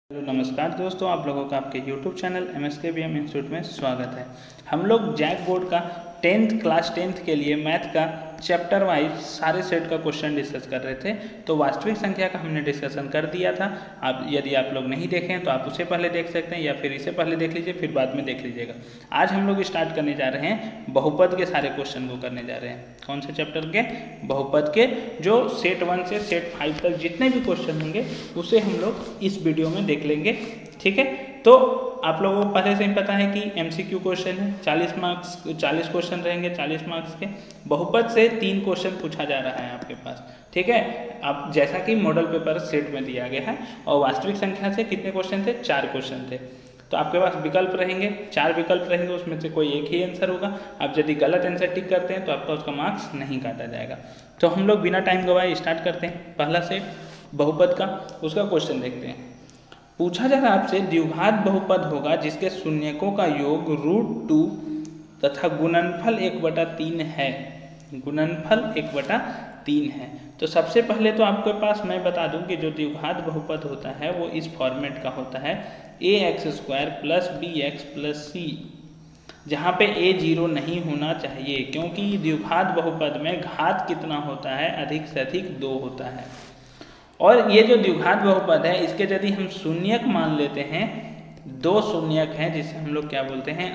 Hello नमस्कार दोस्तों, आप लोगों का आपके YouTube चैनल MSKBM इंस्टीट्यूट में स्वागत है। हम लोग जैक बोर्ड का क्लास 10th के लिए मैथ का चैप्टर वाइज सारे सेट का क्वेश्चन डिस्कस कर रहे थे। तो वास्तविक संख्या का हमने डिस्कशन कर दिया था। यदि आप लोग नहीं देखें तो आप उसे पहले देख सकते हैं या फिर इसे पहले देख लीजिए, फिर बाद में देख लीजिएगा। आज हम लोग स्टार्ट करने जा रहे हैं बहुपद के सारे क्वेश्चन को करने जा रहे हैं। कौन से चैप्टर के? बहुपद के। जो सेट 1 से सेट 5 तक जितने भी क्वेश्चन होंगे उसे हम लोग इस वीडियो में देख लेंगे। ठीक है, तो आप लोगों को पहले से ही पता है कि MCQ क्वेश्चन है, 40 क्वेश्चन रहेंगे 40 मार्क्स के। बहुपद से 3 क्वेश्चन पूछा जा रहा है आपके पास। ठीक है, आप जैसा कि मॉडल पेपर सेट में दिया गया है। और वास्तविक संख्या से कितने क्वेश्चन थे? 4 क्वेश्चन थे। तो आपके पास विकल्प रहेंगे, 4 विकल्प रहेंगे, उसमें से कोई एक ही आंसर होगा। आप यदि गलत आंसर टिक करते हैं तो आपका उसका मार्क्स नहीं काटा जाएगा। तो हम लोग बिना टाइम गवाए स्टार्ट करते हैं। पहला सेट बहुपद का, उसका क्वेश्चन देखते हैं। पूछा जा रहा है आपसे, द्विघात बहुपद होगा जिसके शून्यकों का योग √2 तथा गुणनफल 1/3 है। गुणनफल 1/3 है। तो सबसे पहले तो आपके पास मैं बता दूं कि जो द्विघात बहुपद होता है वो इस फॉर्मेट का होता है ax² + bx + c, जहाँ पे a 0 नहीं होना चाहिए, क्योंकि द्विघात बहुपद में घात कितना होता है? अधिक से अधिक 2 होता है। और ये जो द्विघात बहुपद है इसके यदि हम शून्यक मान लेते हैं, 2 शून्यक हैं जिसे हम लोग क्या बोलते हैं?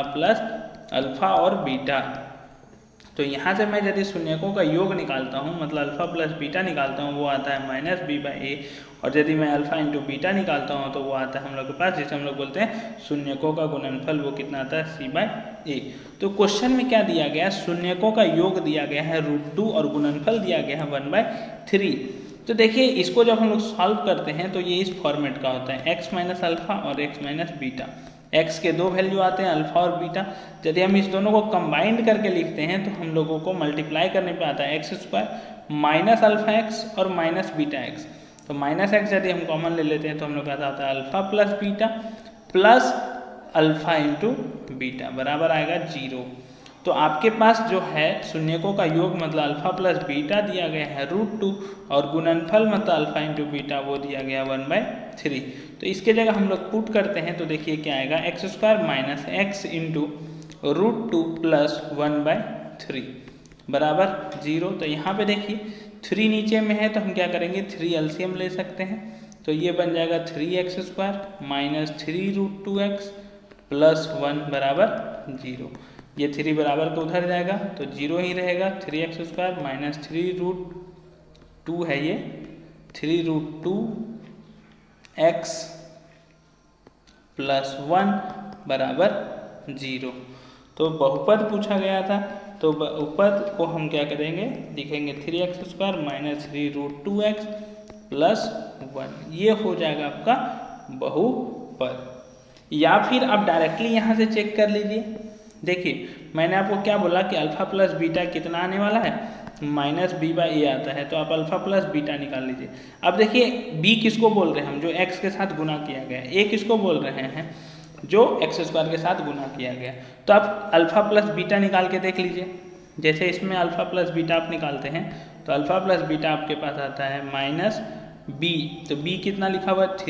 अल्फा और बीटा। तो यहाँ से मैं यदि शून्यकों का योग निकालता हूँ, मतलब अल्फा प्लस बीटा निकालता हूँ, वो आता है -b/a। और यदि मैं अल्फा इंटू बीटा निकालता हूँ तो वो आता है हम लोग के पास, जिसे हम लोग बोलते हैं शून्यकों का गुणनफल। वो कितना आता है? c/a। तो क्वेश्चन में क्या दिया गया? शून्यकों का योग दिया गया है √2 और गुणनफल दिया गया है 1/3। तो देखिए, इसको जब हम लोग सॉल्व करते हैं तो ये इस फॉर्मेट का होता है x - अल्फा और x - बीटा। x के 2 वैल्यू आते हैं, अल्फा और बीटा। यदि हम इस दोनों को कंबाइंड करके लिखते हैं तो हम लोगों को मल्टीप्लाई करने पे आता है x² -अल्फा x और -बीटा x। तो -x यदि हम कॉमन ले लेते हैं तो हम लोग का आता है alpha plus beta plus alpha into beta बराबर आएगा 0। तो आपके पास जो है शून्यकों का योग मतलब अल्फा प्लस बीटा दिया गया है √2 और गुणनफल मतलब अल्फा इंटू बीटा वो दिया गया 1/3। तो इसके जगह हम लोग पुट करते हैं तो देखिए क्या आएगा? x² - x इंटू √2 प्लस 1/3 बराबर 0। तो यहाँ पे देखिए 3 नीचे में है तो हम क्या करेंगे? 3 एलसीएम ले सकते हैं। तो ये बन जाएगा 3x² - 3√2x प्लस 1 बराबर 0। ये 3 बराबर को उधर जाएगा तो 0 ही रहेगा। 3x² - 3√2 है ये, 3√2x प्लस 1 बराबर 0। तो बहुपद पूछा गया था, तो बहुपद को हम क्या करेंगे? लिखेंगे 3x² - 3√2x प्लस 1। ये हो जाएगा आपका बहुपद। या फिर आप डायरेक्टली यहाँ से चेक कर लीजिए। देखिए, मैंने आपको क्या बोला कि अल्फा प्लस बीटा कितना आने वाला है? -b/a आता है। तो आप अल्फा प्लस बीटा निकाल लीजिए। अब देखिए, b किसको बोल रहे हैं हम? जो x के साथ गुना किया गया है। a किसको बोल रहे हैं? जो x² के साथ गुना किया गया। तो आप अल्फा प्लस बीटा निकाल के देख लीजिए। जैसे इसमें अल्फा प्लस बीटा आप निकालते हैं तो अल्फा प्लस बीटा आपके पास आता है -b। तो b कितना लिखा हुआ है?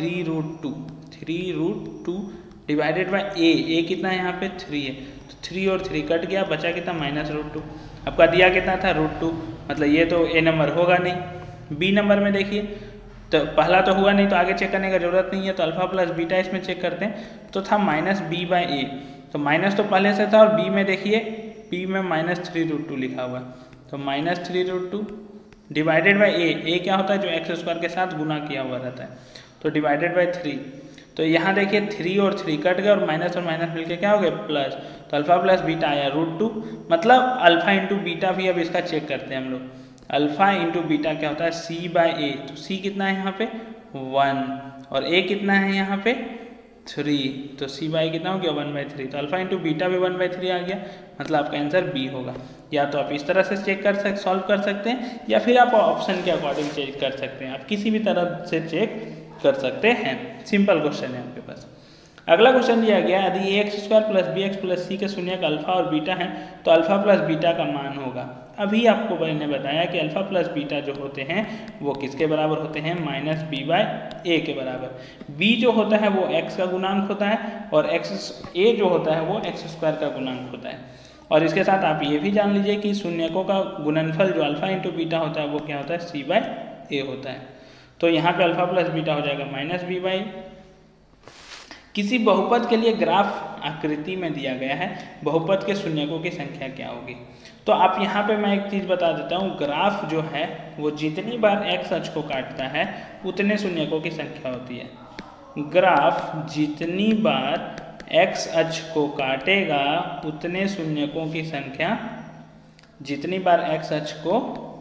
3√2 डिवाइडेड बाई a कितना है यहाँ पे? 3 है। तो 3 और 3 कट गया, बचा कितना? -√2। आपका दिया कितना था? √2। मतलब ये तो a नंबर होगा नहीं। b नंबर में देखिए, तो पहला तो हुआ नहीं तो आगे चेक करने का जरूरत नहीं है। तो अल्फा प्लस बीटा इसमें चेक करते हैं तो था -b/a। तो माइनस तो पहले से था। और b में देखिए, b में -3√2 लिखा हुआ है। तो -3√2 डिवाइडेड बाई a क्या होता है? जो x² के साथ गुना किया हुआ रहता है। तो डिवाइडेड बाई 3। तो यहाँ देखिए 3 और 3 कट गए और माइनस मिलके क्या हो गए? प्लस। तो अल्फा प्लस बीटा आया √2, मतलब अल्फा इंटू बीटा भी। अब इसका चेक करते हैं हम लोग। अल्फा इंटू बीटा क्या होता है? c/a। तो c कितना है यहाँ पे? 1 और a कितना है यहाँ पे? 3। तो c/a कितना हो गया? 1/3। तो अल्फा इंटू बीटा भी 1/3 आ गया, मतलब आपका आंसर b होगा। या तो आप इस तरह से चेक सॉल्व कर सकते हैं, या फिर आप ऑप्शन के अकॉर्डिंग चेक कर सकते हैं। आप किसी भी तरह से चेक कर सकते हैं। सिंपल क्वेश्चन है आपके पास। अगला क्वेश्चन दिया गया, यदि a x square plus b x plus c के शून्यक अल्फा और बीटा हैं तो अल्फा प्लस बीटा का मान होगा। अभी आपको मैंने बताया कि अल्फा प्लस बीटा जो होते हैं वो किसके बराबर होते हैं, माइनस बी बाय ए के बराबर। बी जो होता है वो एक्स का गुणांक होता है और ए जो होता है वो एक्स स्क्वायर का गुणांक होता है। और इसके साथ आप ये भी जान लीजिए कि शून्यकों का गुणनफल जो अल्फा इंटू बीटा होता है वो क्या होता है, सी बाय ए होता है। तो यहाँ पे अल्फा प्लस बीटा हो जाएगा माइनस बी बाई। किसी बहुपद के लिए ग्राफ आकृति में दिया गया है, बहुपद के शून्यकों की संख्या क्या होगी। तो आप यहाँ पे मैं एक चीज़ बता देता हूँ, ग्राफ जो है वो जितनी बार एक्स अक्ष को काटता है उतने शून्यकों की संख्या होती है। ग्राफ जितनी बार एक्स अक्ष को काटेगा उतने शून्यकों की संख्या, जितनी बार एक्स अक्ष को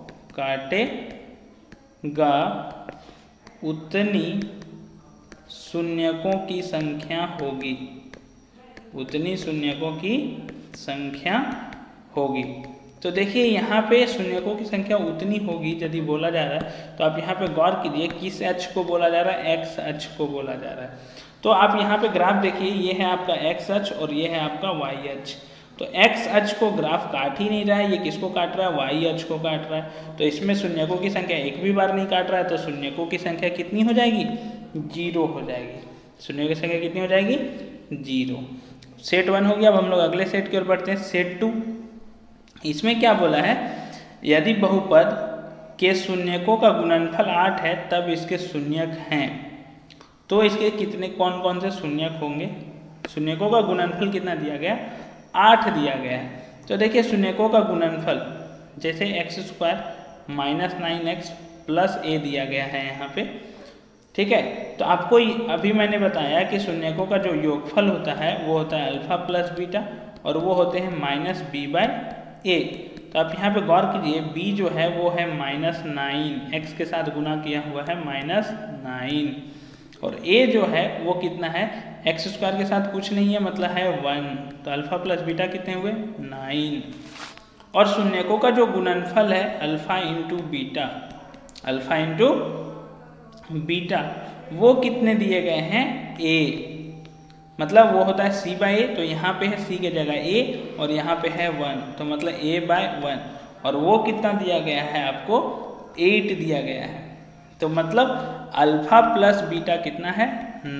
काटेगा उतनी शून्यकों की संख्या होगी, उतनी शून्यकों की संख्या होगी। तो देखिए यहाँ पे शून्यकों की संख्या उतनी होगी यदि बोला जा रहा है, तो आप यहाँ पे गौर कीजिए किस अक्ष को बोला जा रहा है, एक्स अक्ष को बोला जा रहा है। तो आप यहाँ पे ग्राफ देखिए, ये है आपका एक्स अक्ष और ये है आपका वाई अक्ष। तो एक्स अक्ष को ग्राफ काट ही नहीं रहा है, ये किसको काट रहा है, वाई अक्ष को काट रहा है। तो इसमें शून्यकों की संख्या एक भी बार नहीं काट रहा है, तो शून्यकों की संख्या कितनी हो जाएगी, 0 हो जाएगी। शून्यों की संख्या कितनी हो जाएगी, 0। सेट 1 हो गया। अब हम लोग अगले सेट की ओर बढ़ते हैं, सेट 2। इसमें क्या बोला है, यदि बहुपद के शून्यकों का गुणनफल 8 है तब इसके शून्यक हैं। तो इसके कितने कौन कौन से शून्यक होंगे। शून्यकों का गुणनफल कितना दिया गया, 8 दिया गया है। तो देखिए शून्यकों का गुणनफल जैसे x square minus 9x plus a दिया गया है यहाँ पे, ठीक है। तो आपको अभी मैंने बताया कि शून्यकों का जो योगफल होता है वो होता है अल्फा प्लस बीटा और वो होते हैं माइनस बी बाय ए। तो आप यहाँ पे गौर कीजिए, b जो है वो है माइनस 9, x के साथ गुना किया हुआ है माइनस 9, और a जो है वो कितना है, एक्स स्क्वायर के साथ कुछ नहीं है मतलब है 1। तो अल्फा प्लस बीटा कितने हुए, 9। और शून्यकों का जो गुणनफल है alpha into beta, alpha into beta वो कितने दिए गए हैं, a, मतलब वो होता है c बाय ए। तो यहाँ पे है c के जगह a और यहाँ पे है 1, तो मतलब a बाय 1। और वो कितना दिया गया है आपको, 8 दिया गया है। तो मतलब अल्फा प्लस बीटा कितना है,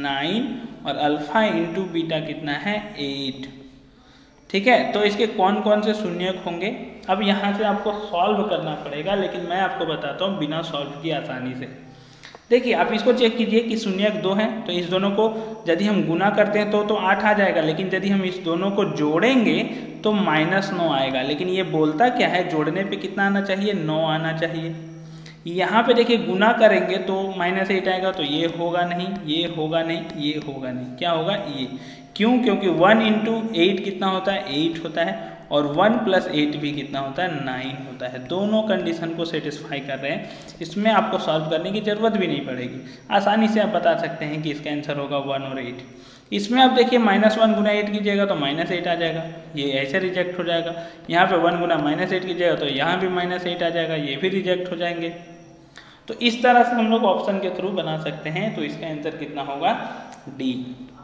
9 और अल्फा इंटू बीटा कितना है, 8। ठीक है। तो इसके कौन कौन से शून्यक होंगे, अब यहाँ से आपको सॉल्व करना पड़ेगा, लेकिन मैं आपको बताता हूँ बिना सॉल्व की आसानी से। देखिए आप इसको चेक कीजिए कि शून्यक 2 हैं, तो इस दोनों को यदि हम गुना करते हैं तो 8 आ जाएगा, लेकिन यदि हम इस दोनों को जोड़ेंगे तो -9 आएगा। लेकिन ये बोलता क्या है, जोड़ने पे कितना आना चाहिए, 9 आना चाहिए। यहाँ पे देखिए गुना करेंगे तो -8 आएगा, तो ये होगा नहीं, ये होगा नहीं, ये होगा नहीं, क्या होगा, ये। क्यों, क्योंकि 1 इंटू 8 कितना होता है, 8 होता है, और 1 प्लस 8 भी कितना होता है, 9 होता है। दोनों कंडीशन को सेटिस्फाई कर रहे हैं, इसमें आपको सॉल्व करने की ज़रूरत भी नहीं पड़ेगी, आसानी से आप बता सकते हैं कि इसका आंसर होगा 1 और 8। इसमें आप देखिए -1 गुना 8 कीजिएगा तो -8 आ जाएगा, ये ऐसे रिजेक्ट हो जाएगा। यहाँ पे 1 गुना -8 कीजिएगा तो यहाँ भी -8 आ जाएगा, ये भी रिजेक्ट हो जाएंगे। तो इस तरह से हम लोग ऑप्शन के थ्रू बना सकते हैं। तो इसका आंसर कितना होगा, डी।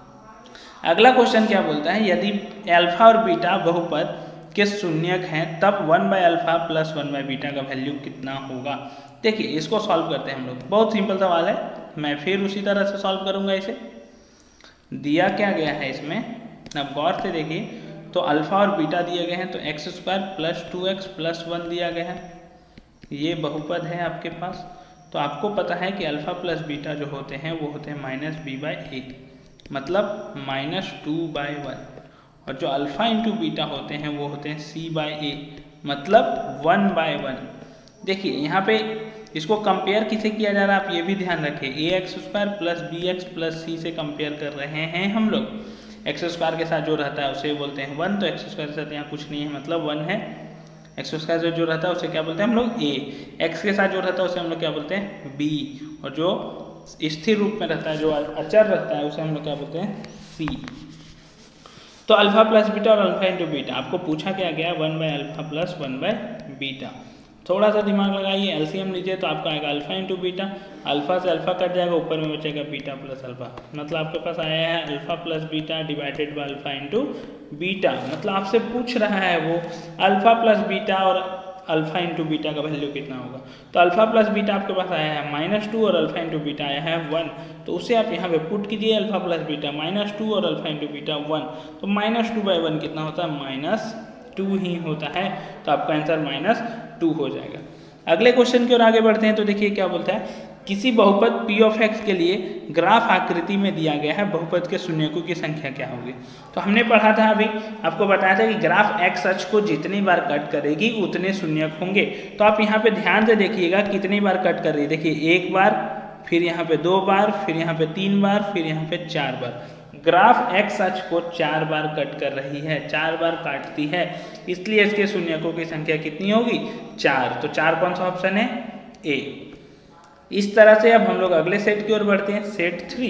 अगला क्वेश्चन क्या बोलता है, यदि अल्फा और बीटा बहुपद के शून्यक हैं तब 1 by alpha plus 1 by beta का वैल्यू कितना होगा। देखिए इसको सॉल्व करते हैं हम लोग, बहुत सिंपल सवाल है, मैं फिर उसी तरह से सॉल्व करूंगा। इसे दिया क्या गया है इसमें, अब गौर से देखिए, तो अल्फा और बीटा दिए गए हैं, तो x square plus 2x plus 1 दिया गया है, ये बहुपद है आपके पास। तो आपको पता है कि अल्फा प्लस बीटा जो होते हैं वो होते हैं माइनस बी बाय ए, मतलब -2/1। और जो अल्फा इंटू बीटा होते हैं वो होते हैं c बाय ए, मतलब 1/1। देखिए यहाँ पे इसको कंपेयर किसे किया जा रहा है, आप ये भी ध्यान रखें, ax² plus bx plus c से कंपेयर कर रहे हैं हम लोग। एक्स स्क्वायर के साथ जो रहता है उसे बोलते हैं 1, तो एक्स स्क्वायर के साथ यहाँ कुछ नहीं है मतलब 1 है। एक्स स्क्वायर जो रहता है उसे क्या बोलते हैं हम लोग, a। एक्स के साथ जो रहता है उसे हम लोग क्या बोलते हैं, b। और जो स्थिर रूप में रहता है, जो अचर रहता है, उसे हम लोग क्या बोलते हैं, c। तो अल्फा प्लस बीटा और अल्फा इंटू बीटा आपको पूछा क्या गया, 1 by alpha plus 1 by beta. थोड़ा सा दिमाग लगाइए, एलसीएम लीजिए तो आपका आएगा अल्फा इंटू बीटा, अल्फा से अल्फा कट जाएगा, ऊपर में बचेगा बीटा प्लस अल्फा, मतलब आपके पास आया है alpha plus beta divided by alpha into beta. मतलब आपसे पूछ रहा है वो अल्फा प्लस बीटा और अल्फा इंटू बीटा का वैल्यू कितना होगा। तो अल्फा प्लस बीटा आपके पास आया है -2 और अल्फा इंटू बीटा आया है 1, तो उसे आप यहाँ पे पुट कीजिए, अल्फा प्लस बीटा -2 और अल्फा इंटू बीटा 1, तो -2/1 कितना होता है, -2 ही होता है, तो आपका आंसर -2 हो जाएगा। अगले क्वेश्चन की ओर आगे बढ़ते हैं तो देखिए क्या बोलता है, किसी बहुपद p ऑफ x के लिए ग्राफ आकृति में दिया गया है, बहुपद के शून्यकों की संख्या क्या होगी। तो हमने पढ़ा था अभी, आपको बताया था कि ग्राफ x अक्ष को जितनी बार कट करेगी उतने शून्यक होंगे। तो आप यहाँ पे ध्यान से देखिएगा कितनी बार कट कर रही है, देखिए 1 बार, फिर यहाँ पे 2 बार, फिर यहाँ पे 3 बार, फिर यहाँ पे 4 बार। ग्राफ x अक्ष को 4 बार कट कर रही है, 4 बार काटती है, इसलिए इसके शून्यकों की संख्या कितनी होगी, 4। तो 4 कौन सा ऑप्शन है, ए। इस तरह से अब हम लोग अगले सेट की ओर बढ़ते हैं, सेट 3।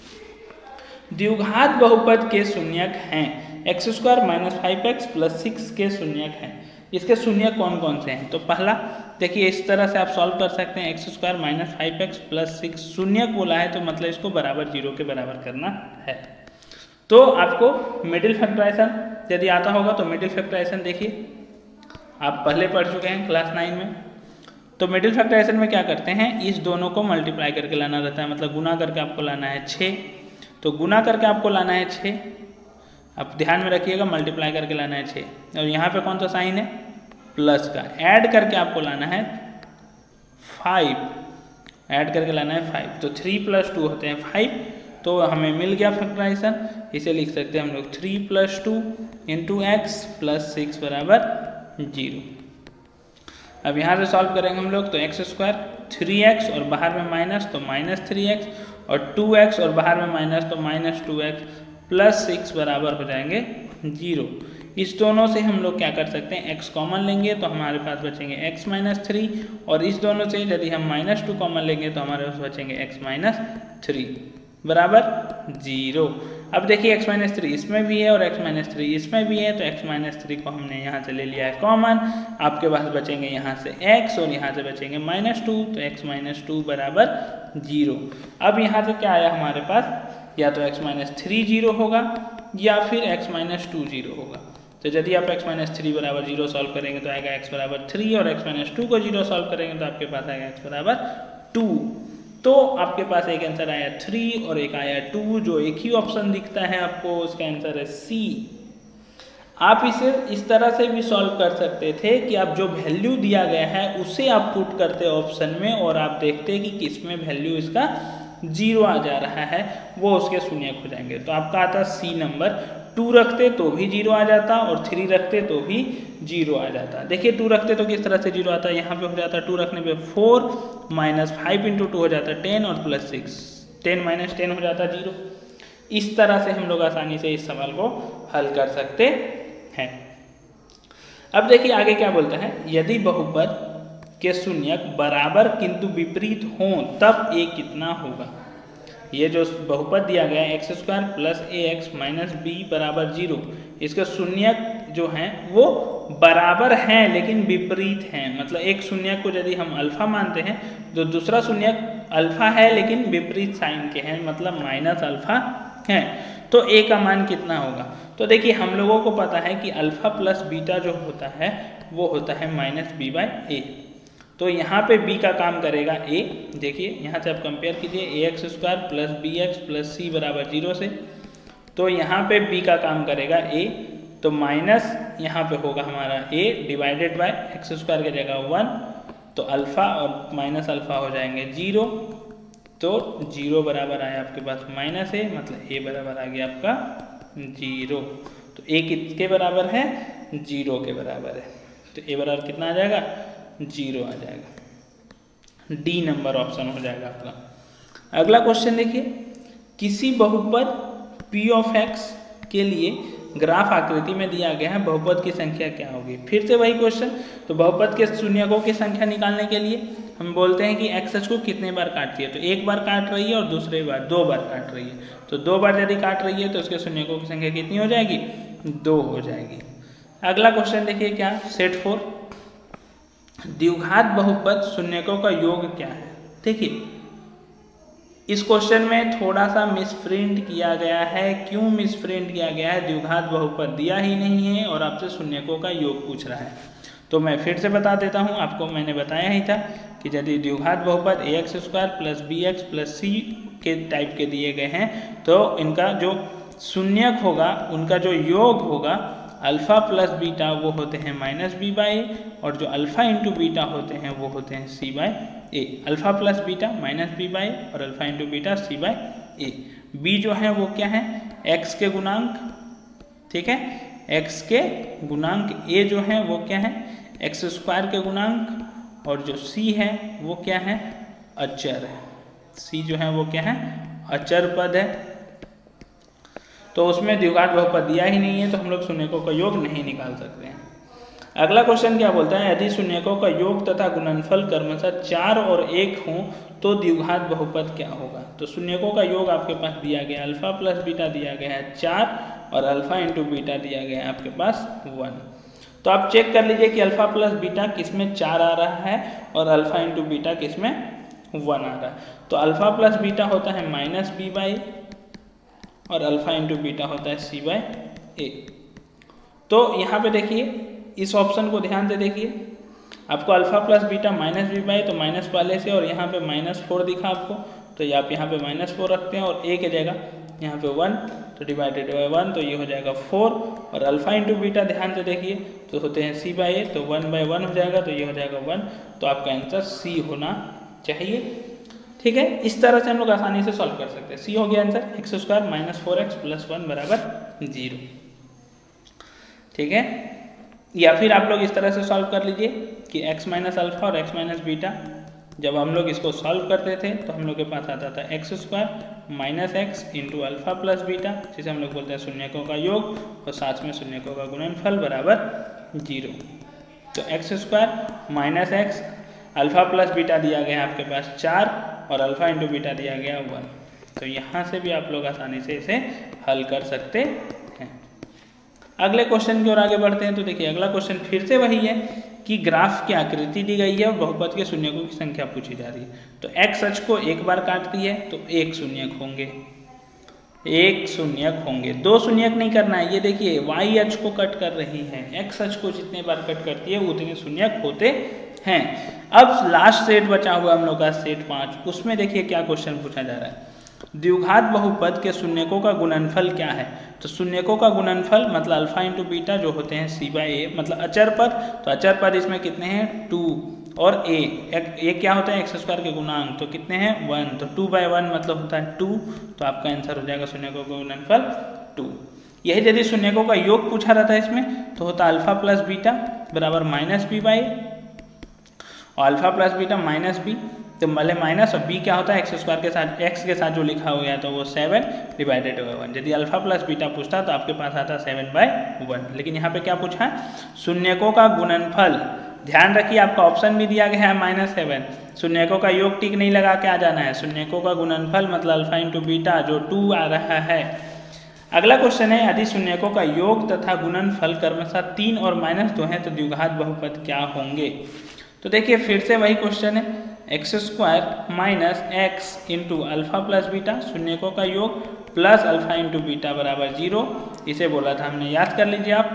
द्विघात बहुपद के शून्यक हैं, x² - 5x + 6 के शून्यक हैं। इसके शून्यक कौन कौन से हैं, तो पहला देखिए इस तरह से आप सॉल्व कर सकते हैं, x² - 5x + 6 शून्यक बोला है तो मतलब इसको बराबर 0 के बराबर करना है। तो आपको मिडिल फैक्टराइजेशन यदि आता होगा तो मिडिल फैक्टराइजेशन देखिए आप पहले पढ़ चुके हैं क्लास 9 में। तो मिडिल फैक्टराइजेशन में क्या करते हैं, इस दोनों को मल्टीप्लाई करके लाना रहता है, मतलब गुना करके आपको लाना है 6, तो गुना करके आपको लाना है 6, आप ध्यान में रखिएगा मल्टीप्लाई करके लाना है 6, और यहाँ पे कौन सा साइन है, प्लस का, ऐड करके आपको लाना है 5, ऐड करके लाना है 5, तो 3 + 2 होते हैं 5, तो हमें मिल गया फैक्टराइजेशन। इसे लिख सकते हैं हम लोग 3 + 2 × x + 6 = 0। अब यहाँ से सॉल्व करेंगे हम लोग, तो x² 3x और बाहर में माइनस तो -3x, और 2x और बाहर में माइनस तो -2x + 6 बराबर हो जाएंगे 0। इस दोनों से हम लोग क्या कर सकते हैं, x कॉमन लेंगे तो हमारे पास बचेंगे x - 3, और इस दोनों से यदि हम -2 कॉमन लेंगे तो हमारे पास बचेंगे x - 3 बराबर 0। अब देखिए x - 3 इसमें भी है और x - 3 इसमें भी है, तो x - 3 को हमने यहाँ से ले लिया है कॉमन, आपके पास बचेंगे यहाँ से x और यहाँ से बचेंगे -2, तो x - 2 बराबर 0। अब यहाँ से क्या आया हमारे पास, या तो x - 3 0 होगा या फिर x - 2 0 होगा। तो यदि आप x - 3 बराबर 0 सॉल्व करेंगे तो आएगा x बराबर 3, और x - 2 को 0 सॉल्व करेंगे तो आपके पास आएगा x बराबर 2। तो आपके पास एक आंसर आया 3 और एक आया 2, जो एक ही ऑप्शन दिखता है आपको, उसका आंसर है सी। आप इसे इस तरह से भी सॉल्व कर सकते थे कि आप जो वैल्यू दिया गया है उसे आप पुट करते ऑप्शन में, और आप देखते कि किस में वैल्यू इसका 0 आ जा रहा है, वो उसके शून्यक हो जाएंगे। तो आपका आता सी नंबर, 2 रखते तो भी 0 आ जाता और 3 रखते तो भी 0 आ जाता। देखिए 2 रखते तो किस तरह से 0 आता है, यहाँ पे हो जाता 2 रखने पे 4 - 5 × 2 हो जाता 10 और +6, 10 - 10 हो जाता 0। इस तरह से हम लोग आसानी से इस सवाल को हल कर सकते हैं। अब देखिए आगे क्या बोलता है, यदि बहुपद के शून्यक बराबर किंतु विपरीत हों तब a कितना होगा। ये जो बहुपद दिया गया है x² + ax - b = 0, इसके शून्यक जो हैं वो बराबर हैं लेकिन विपरीत हैं। मतलब एक शून्यक को यदि हम अल्फा मानते हैं तो दूसरा शून्यक अल्फा है लेकिन विपरीत साइन के हैं, मतलब -α है, तो a का मान कितना होगा। तो देखिए हम लोगों को पता है कि अल्फा प्लस बीटा जो होता है वो होता है -b/a, तो यहाँ पे b का काम करेगा a। देखिए यहाँ से आप कंपेयर कीजिए ax² + bx + c = 0 से, तो यहाँ पे b का काम करेगा a, तो माइनस यहाँ पे होगा हमारा a डिवाइडेड बाय x² की जगह 1, तो अल्फा और -α हो जाएंगे 0, तो 0 बराबर आया आपके पास -a, मतलब a बराबर आ गया आपका 0। तो a किसके बराबर है, 0 के बराबर है, तो a बराबर कितना आ जाएगा, 0 आ जाएगा। डी नंबर ऑप्शन हो जाएगा आपका। अगला क्वेश्चन देखिए, किसी बहुपद p ऑफ x के लिए ग्राफ आकृति में दिया गया है, बहुपद की संख्या क्या होगी। फिर से वही क्वेश्चन, तो बहुपद के शून्यकों की संख्या निकालने के लिए हम बोलते हैं कि x अक्ष को कितने बार काटती है, तो एक बार काट रही है और दूसरे बार 2 बार काट रही है, तो 2 बार यदि काट रही है तो उसके शून्यकों की संख्या कितनी हो जाएगी, 2 हो जाएगी। अगला क्वेश्चन देखिए क्या, सेट 4। द्विघात बहुपद शून्यकों का योग क्या है। देखिए इस क्वेश्चन में थोड़ा सा मिसप्रिंट किया गया है। क्यों मिसप्रिंट किया गया है? द्विघात बहुपद दिया ही नहीं है और आपसे शून्यकों का योग पूछ रहा है। तो मैं फिर से बता देता हूँ, आपको मैंने बताया ही था कि यदि द्विघात बहुपद ax² + bx + c के टाइप के दिए गए हैं तो इनका जो शून्यक होगा उनका जो योग होगा अल्फा प्लस बीटा वो होते हैं -b/a और जो अल्फा इंटू बीटा होते हैं वो होते हैं c/a। Alpha plus beta -b/a और alpha into beta c/a। b जो है वो क्या है? x के गुणांक, ठीक है, x के गुणांक। a जो है वो क्या है? x² के गुणांक और जो c है वो क्या है? अचर है। c जो है वो क्या है? अचर पद है। तो उसमें द्विघात बहुपद दिया ही नहीं है तो हम लोग शून्यकों का योग नहीं निकाल सकते हैं। अगला क्वेश्चन क्या बोलता है? यदि शून्यकों का योग तथा गुणनफल क्रमशः 4 और 1 हो तो द्विघात बहुपद क्या होगा। तो शून्यकों का योग आपके पास दिया गया अल्फा प्लस बीटा दिया गया है 4 और अल्फा इंटू बीटा दिया गया है आपके पास 1। तो आप चेक कर लीजिए कि अल्फा प्लस बीटा किस में 4 आ रहा है और अल्फा इंटू बीटा किस में 1 आ रहा है। तो अल्फा प्लस बीटा होता है -b/a और अल्फा इंटू बीटा होता है c/a। तो यहाँ पे देखिए इस ऑप्शन को ध्यान से देखिए, आपको अल्फा प्लस बीटा -b/a तो माइनस पहले से और यहाँ पे -4 दिखा आपको, तो आप यहाँ पे -4 रखते हैं और a की जगह यहाँ पे 1 तो डिवाइडेड बाय 1 तो ये हो जाएगा 4 और अल्फा इंटू बीटा ध्यान से देखिए तो होते हैं c/a तो 1/1 हो जाएगा तो ये हो जाएगा 1। तो आपका आंसर c होना चाहिए। ठीक है, इस तरह से हम लोग आसानी से सॉल्व कर सकते हैं। c हो गया आंसर x² - 4x + 1 = 0। ठीक है, या फिर आप लोग इस तरह से सॉल्व कर लीजिए कि x - अल्फा और x - बीटा, जब हम लोग इसको सॉल्व करते थे तो हम लोग के पास आता था x² - x into alpha plus beta, जिसे हम लोग बोलते हैं शून्यकों का योग और साथ में शून्यकों का गुणनफल बराबर 0। तो x² - x alpha plus beta दिया गया आपके पास 4 और अल्फा इंटू बीटा दिया गया 1। तो यहाँ से भी आप लोग आसानी से इसे हल कर सकते हैं। अगले क्वेश्चन की ओर आगे बढ़ते हैं। तो देखिए अगला क्वेश्चन फिर से वही है कि ग्राफ की आकृति दी गई है और बहुपद के शून्यकों की संख्या पूछी जा रही है। तो x अक्ष को एक बार काटती है तो एक शून्यक होंगे, एक शून्यक होंगे, दो शून्यक नहीं करना है। ये देखिए y अक्ष को कट कर रही है, x अक्ष को जितने बार कट करती है उतने शून्यक होते हैं। अब लास्ट सेट बचा हुआ हम लोग का सेट 5, उसमें देखिए क्या क्वेश्चन पूछा जा रहा है। द्विघात बहुपद के शून्यकों का गुणनफल क्या है। तो शून्यकों का गुणनफल मतलब अल्फा इंटू बीटा जो होते हैं c/a, मतलब अचर पद। तो अचर पद इसमें कितने हैं 2 और a क्या होता है x² के गुणांक, तो कितने हैं 1, तो 2/1 मतलब होता है 2। तो आपका आंसर हो जाएगा शून्यकों का गुणनफल 2। यही यदि शून्यकों का योग पूछा रहता है इसमें तो होता अल्फा प्लस बीटा बराबर -b/a और अल्फा प्लस बीटा -b, तो भले माइनस और b क्या होता है x² के साथ, x के साथ जो लिखा हो गया तो वो 7 डिवाइडेड बाय 1। यदि अल्फा प्लस बीटा पूछता तो आपके पास आता 7/1। लेकिन यहाँ पे क्या पूछा है शून्यकों का गुणनफल। ध्यान रखिए आपका ऑप्शन भी दिया गया है -7। शून्यकों का योग टिक नहीं लगा के आ जाना है, शून्यकों का गुणनफल मतलब अल्फा इंटू बीटा जो 2 आ रहा है। अगला क्वेश्चन है यदि शून्यकों का योग तथा गुणनफल क्रमशः 3 और -2 है तो द्विघात बहुपद क्या होंगे। तो देखिए फिर से वही क्वेश्चन है, x² - x into alpha plus beta शून्यकों का योग प्लस अल्फा इंटू बीटा बराबर 0। इसे बोला था हमने, याद कर लीजिए आप।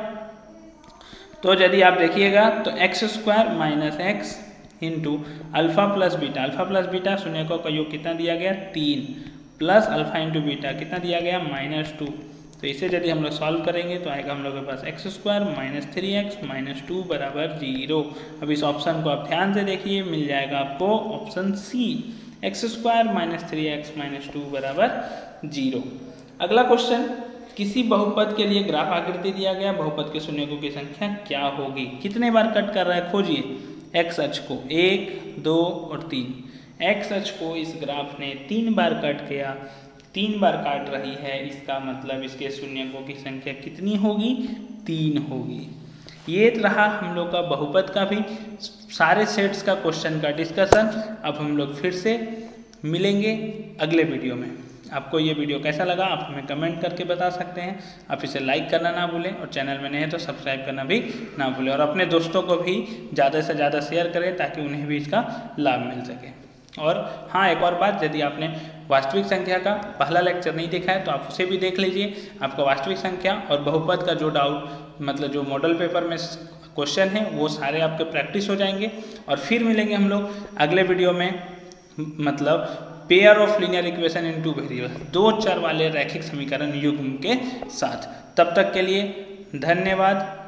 तो यदि आप देखिएगा तो x² - x into alpha plus beta शून्यकों का योग कितना दिया गया 3 प्लस अल्फा इंटू बीटा कितना दिया गया -2। तो इसे यदि हम लोग सॉल्व करेंगे तो आएगा हम लोग के पास x² - 3x - 2 बराबर 0। अब इस ऑप्शन को आप ध्यान से देखिए, मिल जाएगा आपको ऑप्शन सी, x² - 3x - 2 बराबर 0। अगला क्वेश्चन, किसी बहुपद के लिए ग्राफ आकृति दिया गया, बहुपद के शून्यकों की संख्या क्या होगी। कितने बार कट कर रहा है खोजिए। x अक्ष को 1, 2 और 3, x अक्ष को इस ग्राफ ने 3 बार कट किया, 3 बार काट रही है, इसका मतलब इसके शून्यकों की संख्या कितनी होगी 3 होगी। ये रहा हम लोग का बहुपद का भी सारे सेट्स का क्वेश्चन का डिस्कशन। अब हम लोग फिर से मिलेंगे अगले वीडियो में। आपको ये वीडियो कैसा लगा आप हमें कमेंट करके बता सकते हैं। आप इसे लाइक करना ना भूलें और चैनल में नए हैं तो सब्सक्राइब करना भी ना भूलें और अपने दोस्तों को भी ज़्यादा से ज़्यादा शेयर करें ताकि उन्हें भी इसका लाभ मिल सके। और हाँ, एक और बात, यदि आपने वास्तविक संख्या का पहला लेक्चर नहीं देखा है तो आप उसे भी देख लीजिए। आपका वास्तविक संख्या और बहुपद का जो डाउट मतलब जो मॉडल पेपर में क्वेश्चन है वो सारे आपके प्रैक्टिस हो जाएंगे। और फिर मिलेंगे हम लोग अगले वीडियो में, मतलब pair of linear equation in two variable, 2 चर वाले रैखिक समीकरण युग्म के साथ। तब तक के लिए धन्यवाद।